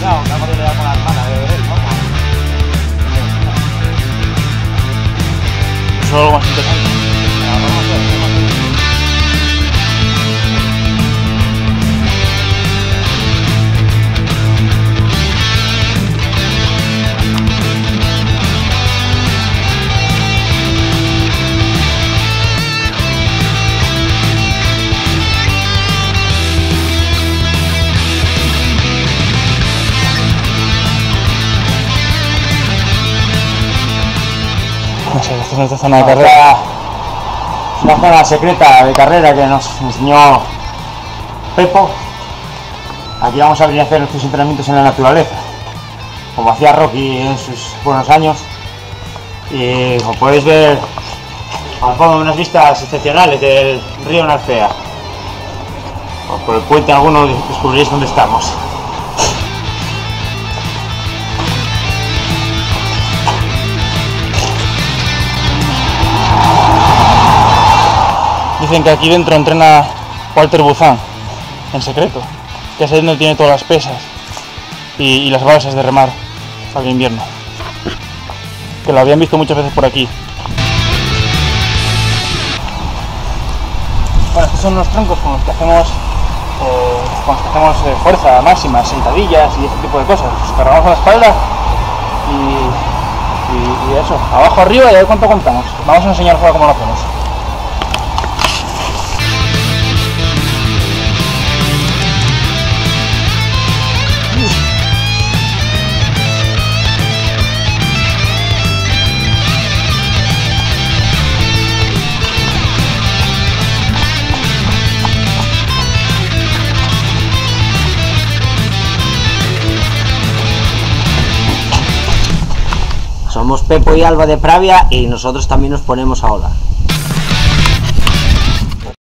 No, vamos a llevar con la hermana de él, vamos. Eso es algo más interesante. Vamos a hacer. No sé, esta es nuestra zona de carrera. Es una zona secreta de carrera que nos enseñó Pepo. Aquí vamos a venir a hacer nuestros entrenamientos en la naturaleza, como hacía Rocky en sus buenos años. Y como podéis ver, al fondo unas vistas excepcionales del río Narcea. Por el puente alguno descubriréis dónde estamos. Dicen que aquí dentro entrena Walter Buzán, en secreto, que es ahí donde tiene todas las pesas y las balsas de remar para el invierno. Que lo habían visto muchas veces por aquí. Bueno, estos son los troncos con los que hacemos, fuerza máxima, sentadillas y ese tipo de cosas. Los cargamos a la espalda y eso, abajo arriba y a ver cuánto contamos. Vamos a enseñaros ahora cómo lo hacemos. Somos Pepo y Alba de Pravia y nosotros también nos ponemos a ola.